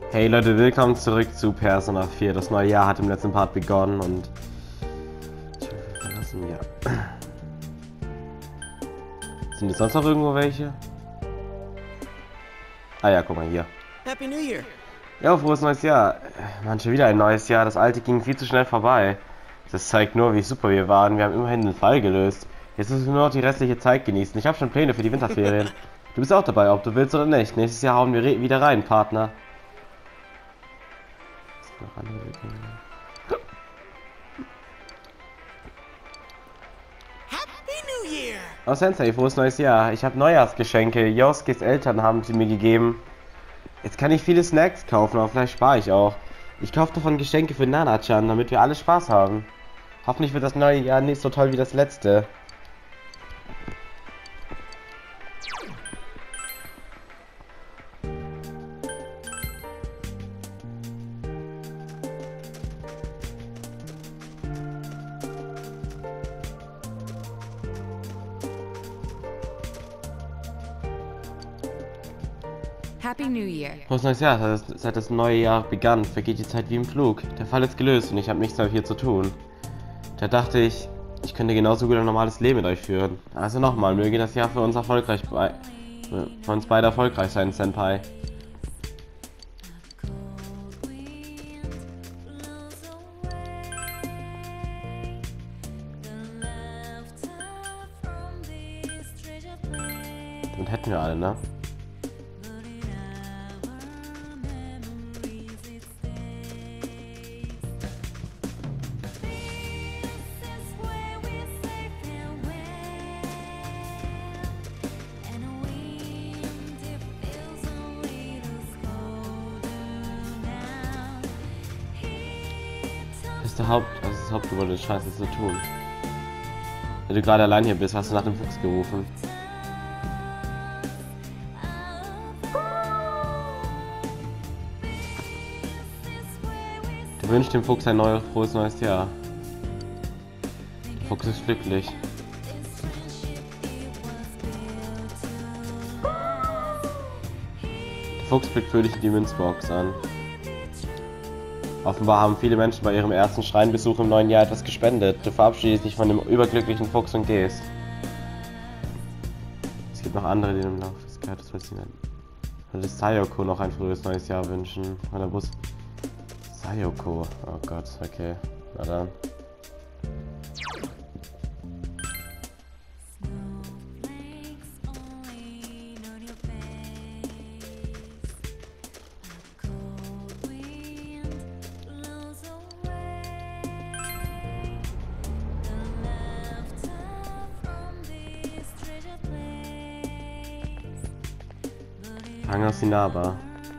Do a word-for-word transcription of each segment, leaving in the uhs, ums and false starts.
Hey Leute, willkommen zurück zu Persona vier. Das neue Jahr hat im letzten Part begonnen und... verlassen, ja. Sind jetzt sonst noch irgendwo welche? Ah ja, guck mal hier. Happy New Year. Ja, frohes neues Jahr. Mann, schon wieder ein neues Jahr. Das alte ging viel zu schnell vorbei. Das zeigt nur, wie super wir waren. Wir haben immerhin den Fall gelöst. Jetzt müssen wir nur noch die restliche Zeit genießen. Ich habe schon Pläne für die Winterferien. Du bist auch dabei, ob du willst oder nicht. Nächstes Jahr hauen wir wieder rein, Partner. Happy New Year. Oh Sensei, frohes neues Jahr. Ich habe Neujahrsgeschenke. Yoskis Eltern haben sie mir gegeben. Jetzt kann ich viele Snacks kaufen, aber vielleicht spare ich auch. Ich kaufe davon Geschenke für Nana-chan, damit wir alle Spaß haben. Hoffentlich wird das neue Jahr nicht so toll wie das letzte. Happy New Year. Frohes neues Jahr, seit seit das neue Jahr begann, vergeht die Zeit wie im Flug. Der Fall ist gelöst und ich habe nichts mehr hier zu tun. Da dachte ich, ich könnte genauso gut ein normales Leben mit euch führen. Also nochmal, möge das Jahr für uns erfolgreich bei, für uns beide erfolgreich sein, Senpai. Damit hätten wir alle, ne? Das ist der Haupt, das ist das Hauptgrund, das Scheiße zu tun. Wenn du gerade allein hier bist, hast du nach dem Fuchs gerufen. Du wünschst dem Fuchs ein neues, frohes neues Jahr. Der Fuchs ist glücklich. Der Fuchs blickt fröhlich in die Münzbox an. Offenbar haben viele Menschen bei ihrem ersten Schreinbesuch im neuen Jahr etwas gespendet. Du verabschiedest dich von dem überglücklichen Fuchs und gehst. Es gibt noch andere, die im Laufe des Gehörtes passieren. Würde Sayoko noch ein frühes neues Jahr wünschen. Von der Bus. Sayoko. Oh Gott, okay. Na dann. Hangars Inaba.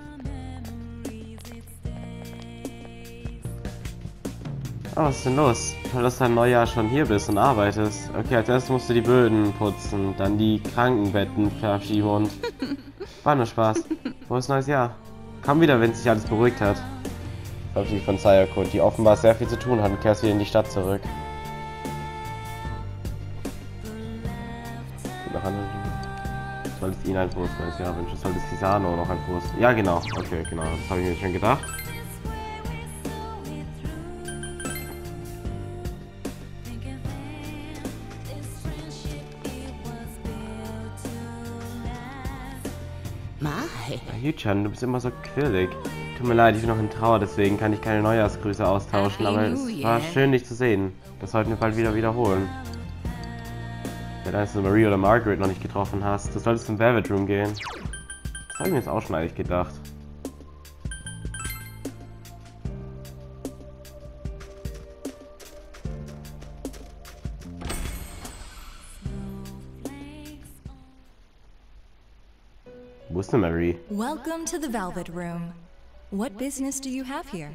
Oh, was ist denn los? Toll, dass du ein Neujahr schon hier bist und arbeitest. Okay, als erstes musst du die Böden putzen, dann die Krankenbetten verschieben und... War nur Spaß. Frohes neues Jahr. Komm wieder, wenn sich alles beruhigt hat. Verabschied von Sayako, die offenbar sehr viel zu tun hat und kehrst wieder in die Stadt zurück. Noch andere... Solltest ihnen ein frohes neues Jahr wünschen. Solltest Kisano noch ein frohes... Ja, genau. Okay, genau. Das habe ich mir schon gedacht. Yu-chan, du bist immer so quirlig. Tut mir leid, ich bin noch in Trauer, deswegen kann ich keine Neujahrsgrüße austauschen, aber es war schön, dich zu sehen. Das sollten wir bald wieder wiederholen. Ja, da du Marie oder Margaret noch nicht getroffen hast, du solltest zum Velvet Room gehen. Das habe ich mir jetzt auch schon eigentlich gedacht. Wo ist denn Marie? Welcome to the Velvet Room. What business do you have here?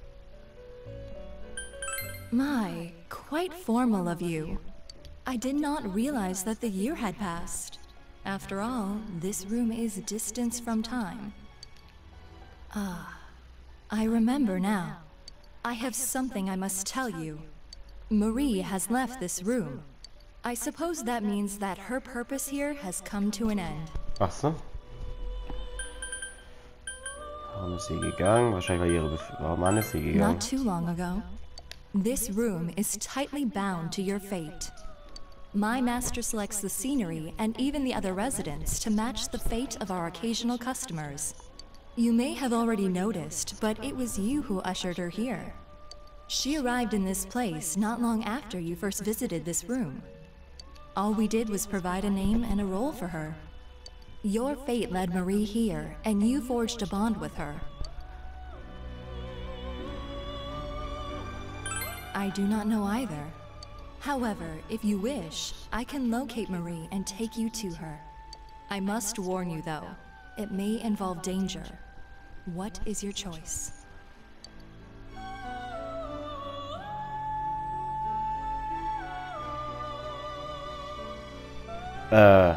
My, quite formal of you. I did not realize that the year had passed. After all, this room is a distance from time. Ah, I remember now. I have something I must tell you. Marie has left this room. I suppose that means that her purpose here has come to an end. Ach so. Oh Warum ist sie gegangen? Wahrscheinlich weil ihre Bef Warum Mann ist sie gegangen? Not too long ago. This room is tightly bound to your fate. My master selects the scenery and even the other residents to match the fate of our occasional customers. You may have already noticed, but it was you who ushered her here. She arrived in this place not long after you first visited this room. All we did was provide a name and a role for her. Your fate led Marie here, and you forged a bond with her. I do not know either. However, if you wish, I can locate Marie and take you to her. I must warn you though, it may involve danger. What is your choice? Äh.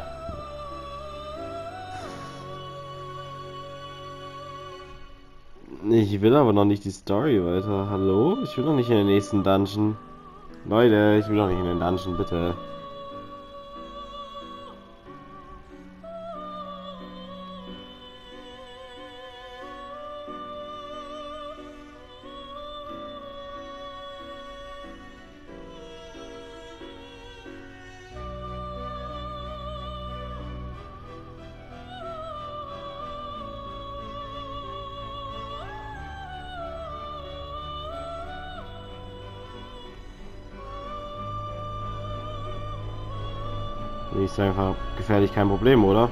Ich will aber noch nicht die Story weiter. Hallo? Ich will noch nicht in den nächsten Dungeon. Leute, ich will noch nicht in den Dungeon, bitte. Ist einfach gefährlich, kein Problem, oder?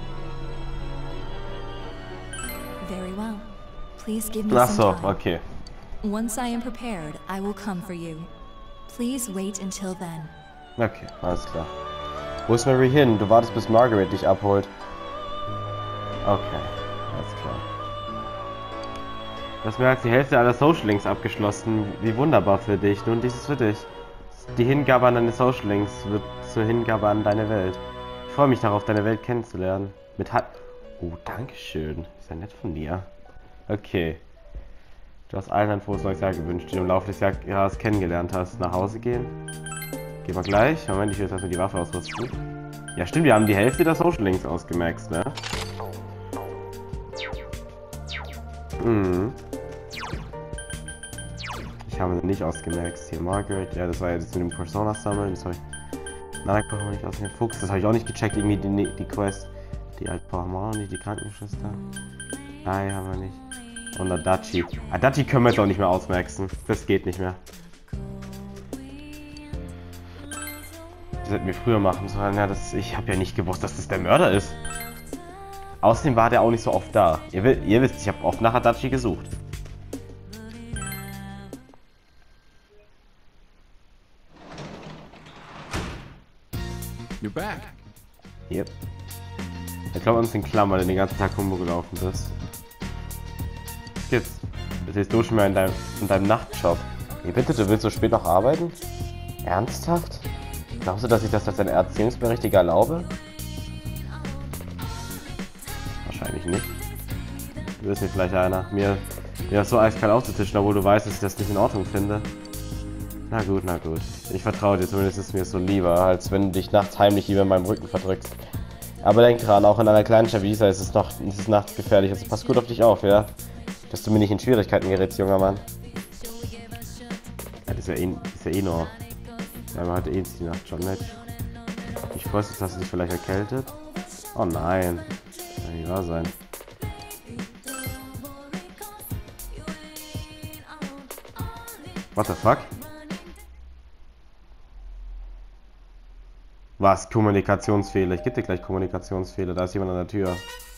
Very well. Please give me Ach some so, time. okay. Once I am prepared, I will come for you. Please wait until then. Okay, alles klar. Wo ist Mary hin? Du wartest, bis Margaret dich abholt. Okay, alles klar. Du hast mehr als die Hälfte aller Social Links abgeschlossen. Wie wunderbar für dich. Nun, dies ist für dich. Die Hingabe an deine Social Links wird zur Hingabe an deine Welt. Ich freue mich darauf, deine Welt kennenzulernen. Mit Hat... Oh, dankeschön. Ist ja nett von dir. Okay. Du hast allen ein frohes neues Jahr gewünscht, die du im Laufe des Jahres kennengelernt hast. Nach Hause gehen? Gehen wir gleich. Moment, ich will jetzt erstmal die Waffe ausrüsten. Ja, stimmt, wir haben die Hälfte der Social Links ausgemaxt, ne? Mhm. Ich habe nicht ausgemaxt. Hier Margaret. Ja, das war jetzt mit dem Persona sammeln. Das habe ich. Nein, ich habe nicht aus dem Fuchs. Das habe ich auch nicht gecheckt. Irgendwie die, die Quest. Die Altbau haben wir auch nicht. Die Krankenschwester. Nein, haben wir nicht. Und Adachi. Adachi können wir jetzt auch nicht mehr ausmaxen. Das geht nicht mehr. Das hätten wir früher machen sollen. Ja, das, ich habe ja nicht gewusst, dass das der Mörder ist. Außerdem war der auch nicht so oft da. Ihr, ihr wisst, ich habe oft nach Adachi gesucht. You're back. Yep. Ich glaube, uns in Klammern, weil du den ganzen Tag rumgelaufen bist. Was gibt's? Jetzt du schon mal in deinem, in deinem Nachtjob. Wie bitte, du willst so spät noch arbeiten? Ernsthaft? Glaubst du, dass ich das als ein Erziehungsberechtigter erlaube? Wahrscheinlich nicht. Du bist mir vielleicht einer, mir, mir das so eiskalt aufzutischen, obwohl du weißt, dass ich das nicht in Ordnung finde. Na gut, na gut. Ich vertraue dir, zumindest ist mir so lieber, als wenn du dich nachts heimlich über meinem Rücken verdrückst. Aber denk dran, auch in einer kleinen Stadt wie dieser ist es noch, ist es nachts gefährlich. Also pass gut auf dich auf, ja? Dass du mir nicht in Schwierigkeiten gerätst, junger Mann. Ja, das ist ja eh, das ist ja eh nur. Ja, man hatte eh die Nacht schon nicht. Ich freue mich, dass du dich vielleicht erkältet. Oh nein. Das kann nicht wahr sein. What the fuck? Was? Kommunikationsfehler? Ich gebe dir gleich Kommunikationsfehler. Da ist jemand an der Tür.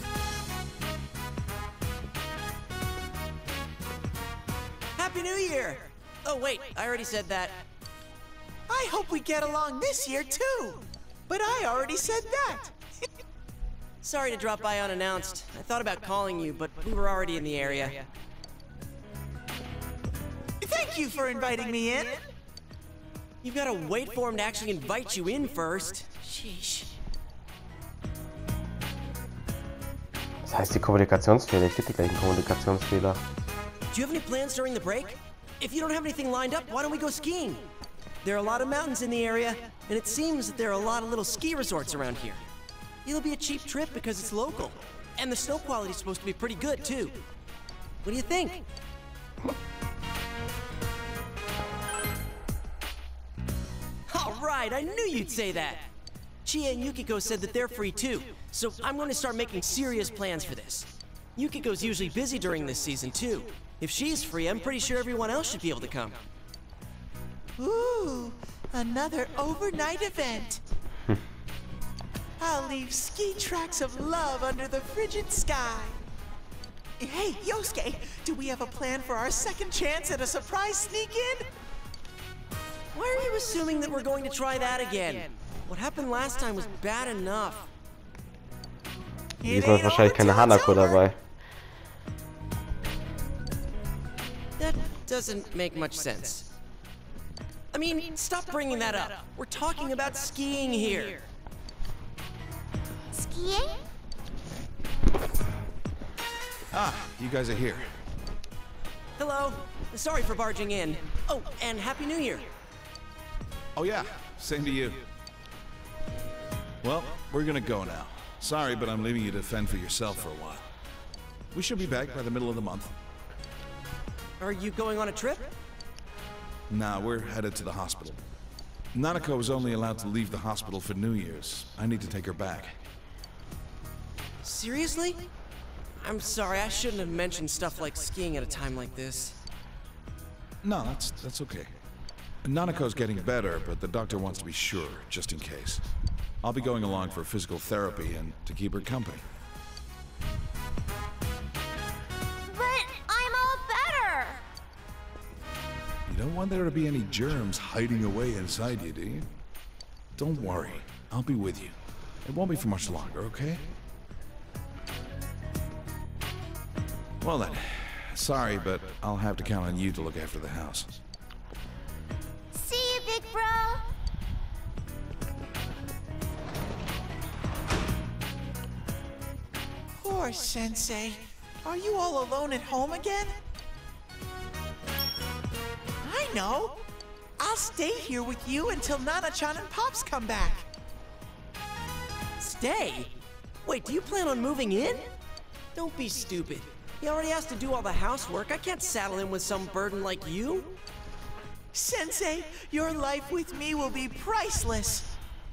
Happy New Year! Oh wait, I already said that. I hope we get along this year too. But I already said that. Sorry to drop by unannounced. I thought about calling you, but we were already in the area. Thank you for inviting me in. You've got to wait for him to actually invite you in first. Sheesh. Das heißt die Kommunikationsfehler. Ich gebe dir gleich einen Kommunikationsfehler. Do you have any plans during the break? If you don't have anything lined up, why don't we go skiing? There are a lot of mountains in the area, and it seems that there are a lot of little ski resorts around here. It'll be a cheap trip because it's local, and the snow quality is supposed to be pretty good too. What do you think? All right, I knew you'd say that. Chie and Yukiko said that they're free too, so I'm going to start making serious plans for this. Yukiko's usually busy during this season too. If she's free, I'm pretty sure everyone else should be able to come. Ooh, another overnight event. I'll leave ski tracks of love under the frigid sky. Hey, Yosuke, do we have a plan for our second chance at a surprise sneak-in? Why are you assuming that we're going to try that again? What happened last time was bad enough. Diesmal ist wahrscheinlich keine Hanako dabei. That doesn't make much sense. I mean, stop bringing that up. We're talking about skiing here. Skiing? Ah, you guys are here. Hello. Sorry for barging in. Oh, and Happy New Year. Oh yeah, same to you. Well, we're gonna go now. Sorry, but I'm leaving you to fend for yourself for a while. We should be back by the middle of the month. Are you going on a trip? Nah, we're headed to the hospital. Nanako is only allowed to leave the hospital for New Year's. I need to take her back. Seriously? I'm sorry, I shouldn't have mentioned stuff like skiing at a time like this. No, that's that's okay. Nanako's getting better, but the doctor wants to be sure, just in case. I'll be going along for physical therapy and to keep her company. But I'm all better! You don't want there to be any germs hiding away inside you, do you? Don't worry, I'll be with you. It won't be for much longer, okay? Well then, sorry, but I'll have to count on you to look after the house. See you, big bro! Poor Sensei. Are you all alone at home again? I know. I'll stay here with you until Nana-chan and Pops come back. Stay? Wait, do you plan on moving in? Don't be stupid. He already has to do all the housework. I can't saddle him with some burden like you. Sensei, your life with me will be priceless.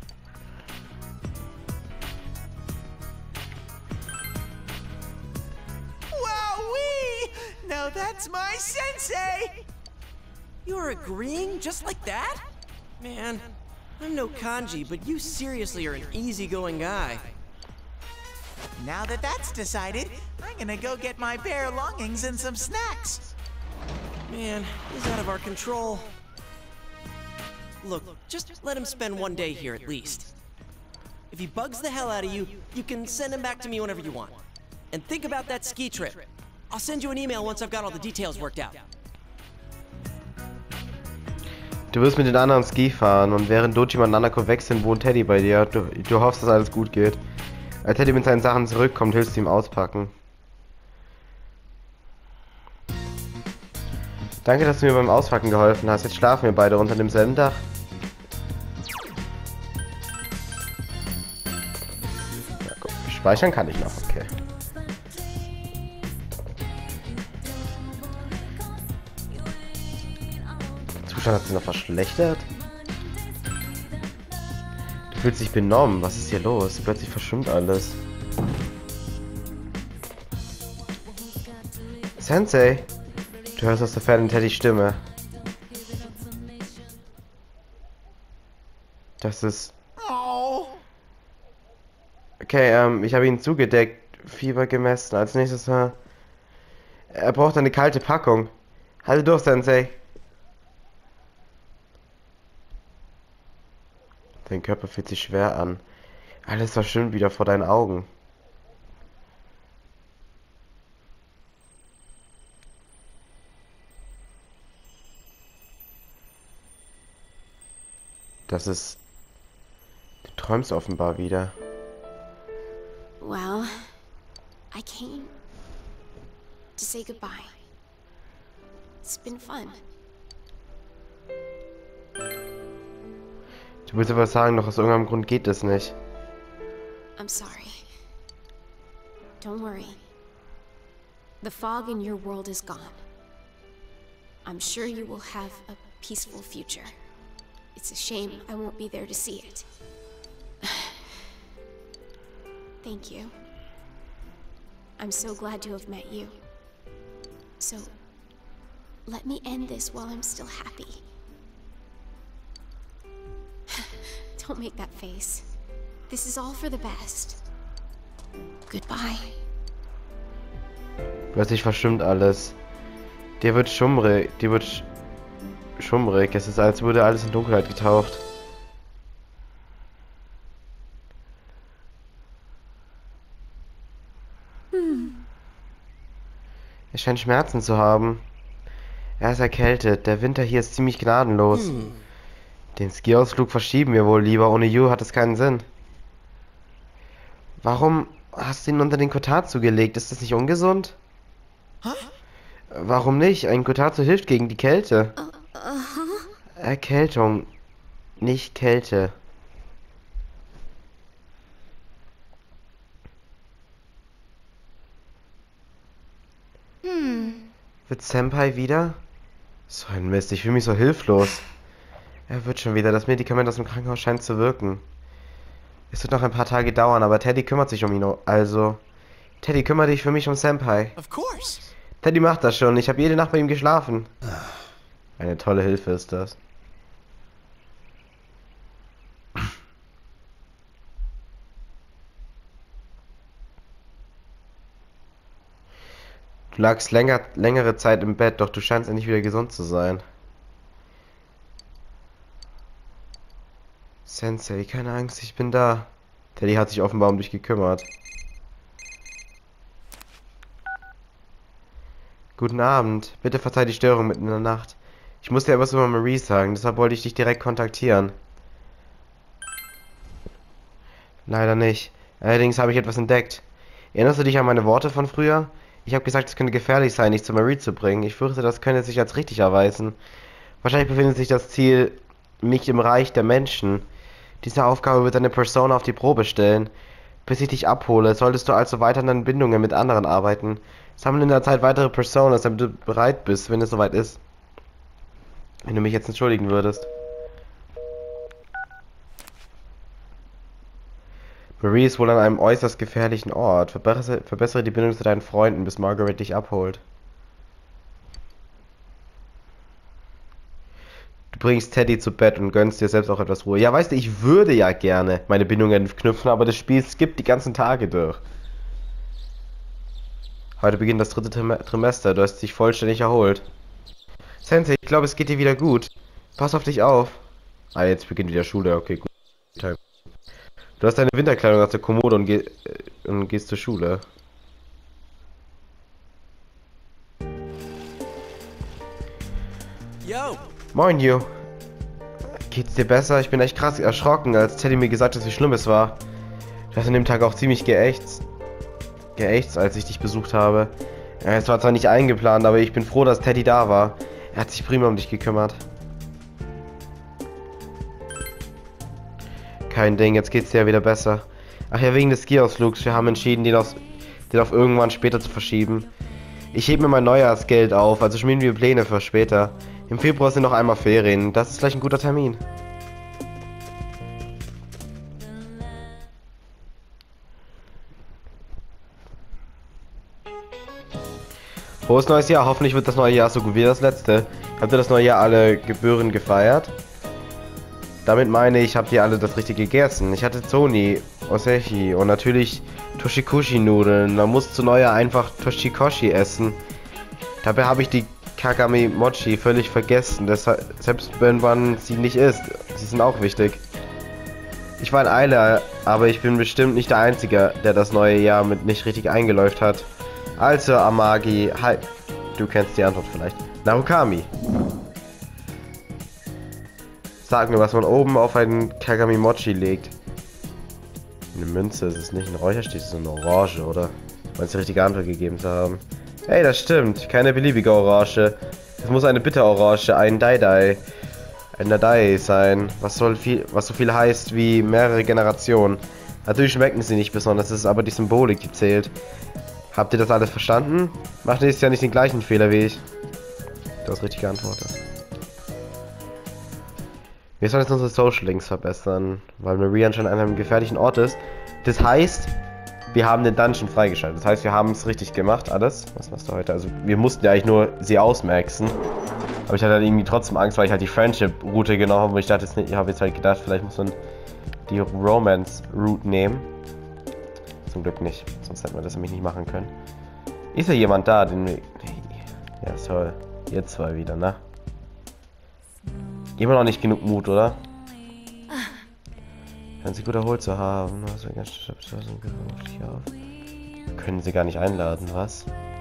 Wowee! Now that's my Sensei! You're agreeing just like that? Man, I'm no kanji, but you seriously are an easygoing guy. Now that that's decided, I'm gonna go get my bare longings and some snacks. Man, he's out of our control. Look, just let him spend one day here at least. If he bugs the hell out of you, you can send him back to me whenever you want. And think about that ski trip. I'll send you an email once I've got all the details worked out. Du wirst mit den anderen Ski fahren und während Dojima und Nanako weg sind, wohnt Teddy bei dir. Du, du hoffst, dass alles gut geht. Als Teddy mit seinen Sachen zurückkommt, hilfst du ihm auspacken. Danke, dass du mir beim Auspacken geholfen hast. Jetzt schlafen wir beide unter demselben Dach. Ja, guck, speichern kann ich noch, okay. Der Zustand hat sich noch verschlechtert. Du fühlst dich benommen. Was ist hier los? Plötzlich verschwimmt alles. Sensei! Du hörst aus der Ferne Teddys Stimme. Das ist... Oh. Okay, ähm, ich habe ihn zugedeckt, Fieber gemessen. Als nächstes war... Er braucht eine kalte Packung. Halte durch, Sensei. Dein Körper fühlt sich schwer an. Alles verschwimmt wieder vor deinen Augen. Das ist... Du träumst offenbar wieder. Well, I came to say goodbye. It's been fun. Du willst aber sagen, doch aus irgendeinem Grund geht das nicht. I'm sorry. Don't worry. The fog in your world is gone. I'm sure you will have a peaceful future. It's a shame I won't be there to see it. Thank you. I'm so glad to have met you. So, let me end this while I'm still happy. Don't make that face. This is all for the best. Goodbye. Plötzlich verstimmt alles. Dir wird schummrig, dir wird sch schummrig. Es ist, als würde alles in Dunkelheit getaucht. Hm. Er scheint Schmerzen zu haben. Er ist erkältet. Der Winter hier ist ziemlich gnadenlos. Hm. Den Skiausflug verschieben wir wohl lieber. Ohne Yu hat es keinen Sinn. Warum hast du ihn unter den Kotatsu gelegt? Ist das nicht ungesund? Huh? Warum nicht? Ein Kotatsu hilft gegen die Kälte. Uh, uh-huh. Erkältung, nicht Kälte. Hm. Wird Senpai wieder? So ein Mist, ich fühle mich so hilflos. Er wird schon wieder. Das Medikament aus dem Krankenhaus scheint zu wirken. Es wird noch ein paar Tage dauern, aber Teddy kümmert sich um ihn. Also, Teddy, kümmere dich für mich um Senpai. Of course. Teddy macht das schon. Ich habe jede Nacht bei ihm geschlafen. Eine tolle Hilfe ist das. Du lagst länger, längere Zeit im Bett, doch du scheinst endlich wieder gesund zu sein. Sensei, keine Angst, ich bin da. Teddy hat sich offenbar um dich gekümmert. Guten Abend. Bitte verzeih die Störung mitten in der Nacht. Ich muss dir etwas über Marie sagen, deshalb wollte ich dich direkt kontaktieren. Leider nicht. Allerdings habe ich etwas entdeckt. Erinnerst du dich an meine Worte von früher? Ich habe gesagt, es könnte gefährlich sein, dich zu Marie zu bringen. Ich fürchte, das könnte sich als richtig erweisen. Wahrscheinlich befindet sich das Ziel, mich im Reich der Menschen. Diese Aufgabe wird deine Persona auf die Probe stellen. Bis ich dich abhole, solltest du also weiter an deinen Bindungen mit anderen arbeiten. Sammle in der Zeit weitere Personas, damit du bereit bist, wenn es soweit ist. Wenn du mich jetzt entschuldigen würdest. Marie ist wohl an einem äußerst gefährlichen Ort. Verbessere, verbessere die Bindung zu deinen Freunden, bis Margaret dich abholt. Du bringst Teddy zu Bett und gönnst dir selbst auch etwas Ruhe. Ja, weißt du, ich würde ja gerne meine Bindungen knüpfen, aber das Spiel skippt die ganzen Tage durch. Heute beginnt das dritte Trimester. Du hast dich vollständig erholt. Sensei, ich glaube, es geht dir wieder gut. Pass auf dich auf. Ah, jetzt beginnt wieder Schule. Okay, gut. Du hast deine Winterkleidung aus der Kommode und, ge äh, und gehst zur Schule. Yo! Moin, Yu. Geht's dir besser? Ich bin echt krass erschrocken, als Teddy mir gesagt hat, wie schlimm es war. Du hast an dem Tag auch ziemlich geächtzt. Geächtzt, als ich dich besucht habe. Ja, es war zwar nicht eingeplant, aber ich bin froh, dass Teddy da war. Er hat sich prima um dich gekümmert. Kein Ding, jetzt geht's dir ja wieder besser. Ach ja, wegen des Skiausflugs. Wir haben entschieden, den auf, den auf irgendwann später zu verschieben. Ich hebe mir mein Neujahrsgeld auf, also schmieden wir Pläne für später. Im Februar sind noch einmal Ferien. Das ist gleich ein guter Termin. Frohes neues Jahr. Hoffentlich wird das neue Jahr so gut wie das letzte. Habt ihr das neue Jahr alle Gebühren gefeiert? Damit meine ich, habt ihr alle das Richtige gegessen. Ich hatte Zoni, Osechi und natürlich Toshikoshi-Nudeln. Man muss zu Neujahr einfach Toshikoshi essen. Dabei habe ich die Kagami Mochi völlig vergessen, deshalb, selbst wenn man sie nicht isst. Sie sind auch wichtig. Ich war in Eile, aber ich bin bestimmt nicht der Einzige, der das neue Jahr mit nicht richtig eingeläuft hat. Also, Amagi, hi. Du kennst die Antwort vielleicht. Narukami. Sag mir, was man oben auf einen Kagami Mochi legt. Eine Münze, ist es nicht ein Räucherstich, es ist eine Orange, oder? Meinst du die richtige Antwort gegeben zu haben? Hey, das stimmt. Keine beliebige Orange. Es muss eine Bitterorange, ein Dai-Dai. Ein Dai sein, was soll viel, was so viel heißt wie mehrere Generationen. Natürlich schmecken sie nicht besonders, es ist aber die Symbolik, die zählt. Habt ihr das alles verstanden? Macht nächstes Jahr nicht den gleichen Fehler wie ich. Du hast richtig geantwortet. Wir sollen jetzt unsere Social Links verbessern, weil Marie anscheinend an einem gefährlichen Ort ist. Das heißt, wir haben den Dungeon freigeschaltet. Das heißt, wir haben es richtig gemacht, alles. Was machst du heute? Also, wir mussten ja eigentlich nur sie ausmaxen. Aber ich hatte halt irgendwie trotzdem Angst, weil ich halt die Friendship-Route genommen habe. Und ich dachte jetzt nicht, ich habe jetzt halt gedacht, vielleicht muss man die Romance-Route nehmen. Zum Glück nicht, sonst hätten wir das nämlich nicht machen können. Ist ja jemand da, den wir... Ja, toll. Ihr zwei wieder, ne? Immer noch nicht genug Mut, oder? Kann sie gut erholt zu haben. Also ganz auf. Können sie gar nicht einladen, was?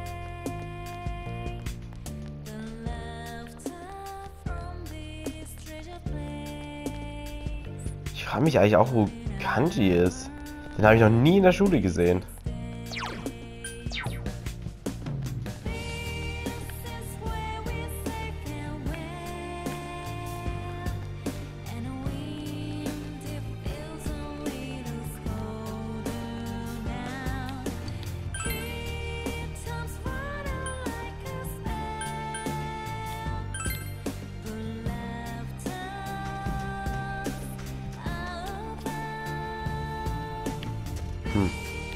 Ich frage mich eigentlich auch, wo Kanji ist. Den habe ich noch nie in der Schule gesehen. Hm.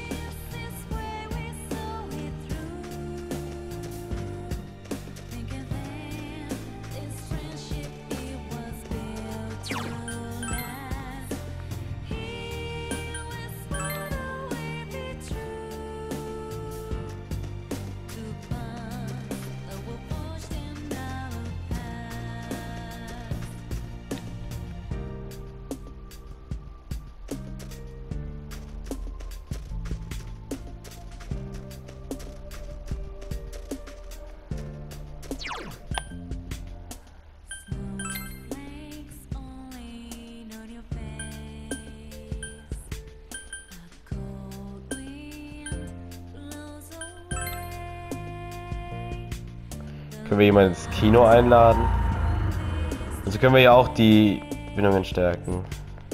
Können wir jemanden ins Kino einladen? Also können wir ja auch die Bindungen stärken.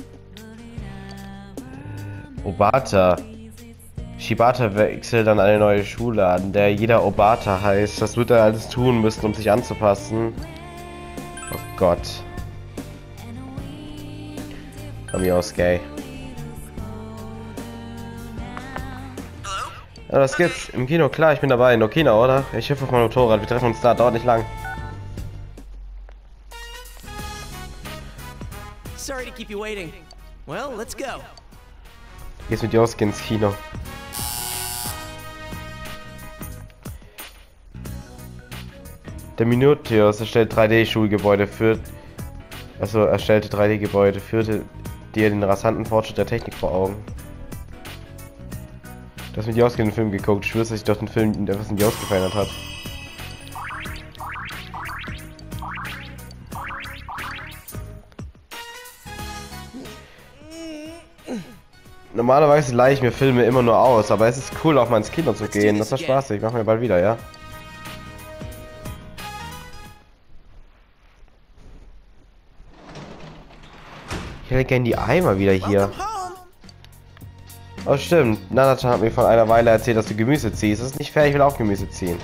Obata. Shibata wechselt an eine neue Schule an, der jeder Obata heißt. Das wird er alles tun müssen, um sich anzupassen. Oh Gott. Komm hier aus, gay. Ja, was gibt's? Im Kino, klar, ich bin dabei. In Okina, oder? Ich hüpfe auf mein Motorrad. Wir treffen uns da. Dauert nicht lang. Sorry to keep you waiting. Well, let's go. Gehst mit Yosuke ins Kino. Der Minutius erstellt drei D-Schulgebäude für... Also erstellte drei D-Gebäude führte dir den rasanten Fortschritt der Technik vor Augen. Du hast mit Yosuke den Film geguckt. Ich schwöre, dass ich doch den Film etwas in Yosuke verändert hat. Normalerweise leihe ich mir Filme immer nur aus, aber es ist cool, auch mal ins Kino zu gehen. Das war spaßig. Machen wir bald wieder, ja? Ich hätte gerne die Eimer wieder hier. Oh stimmt, Nanachan hat mir von einer Weile erzählt, dass du Gemüse ziehst. Das ist nicht fair, ich will auch Gemüse ziehen.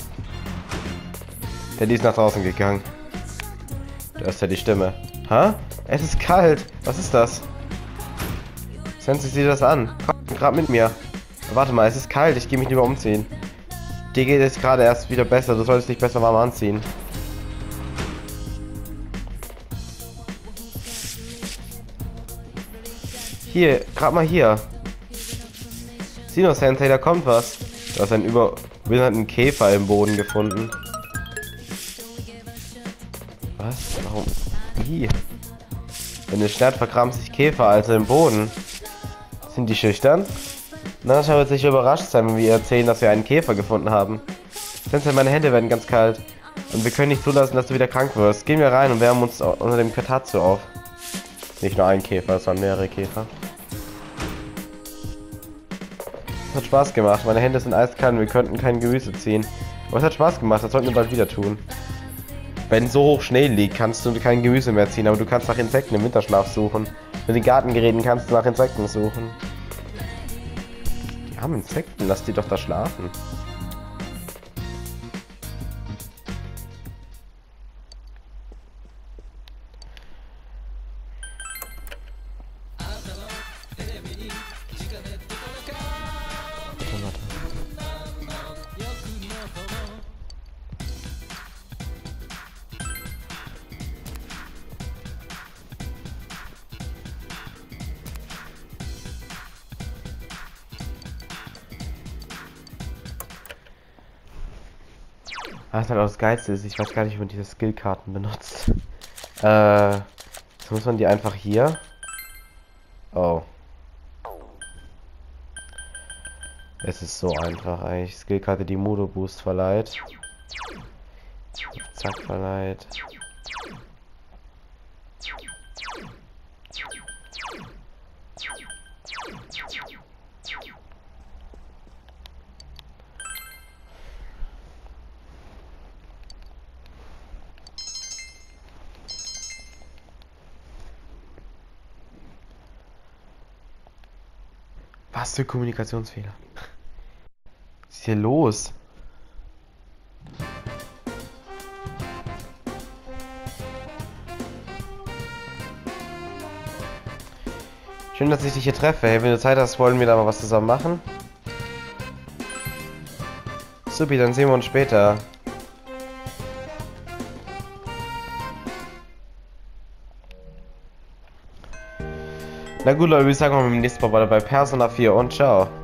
Der ist nach draußen gegangen. Du hörst ja die Stimme. Hä? Es ist kalt. Was ist das? Sensei, sieh das an. Komm gerade mit mir. Warte mal, es ist kalt, ich gehe mich lieber umziehen. Dir geht es gerade erst wieder besser, du solltest dich besser warm anziehen. Hier, gerade mal hier. Sino Sensei, da kommt was. Du hast einen überwinternden Käfer im Boden gefunden. Was? Warum? Wie? Wenn es schneit, vergraben sich Käfer also im Boden. Sind die schüchtern? Nanachan wird sicher überrascht sein, wenn wir ihr erzählen, dass wir einen Käfer gefunden haben. Sensei, meine Hände werden ganz kalt. Und wir können nicht zulassen, dass du wieder krank wirst. Gehen wir rein und wärmen uns unter dem Katatsu auf. Nicht nur ein Käfer, sondern mehrere Käfer. Es hat Spaß gemacht. Meine Hände sind eiskalt und wir könnten kein Gemüse ziehen. Aber es hat Spaß gemacht, das sollten wir bald wieder tun. Wenn so hoch Schnee liegt, kannst du kein Gemüse mehr ziehen, aber du kannst nach Insekten im Winterschlaf suchen. Mit den Gartengeräten kannst du nach Insekten suchen. Die haben Insekten, lass die doch da schlafen. Was halt auch das Geilste ist, ich weiß gar nicht, wie man diese Skillkarten benutzt. Äh, jetzt muss man die einfach hier. Oh. Es ist so einfach eigentlich. Skillkarte, die Modo Boost verleiht. Zack, verleiht. Was für Kommunikationsfehler? Was ist hier los? Schön, dass ich dich hier treffe. Hey, wenn du Zeit hast, wollen wir da mal was zusammen machen? Supi, dann sehen wir uns später. Na gut, Leute, ich sage mal beim nächsten Mal bei Persona vier und ciao.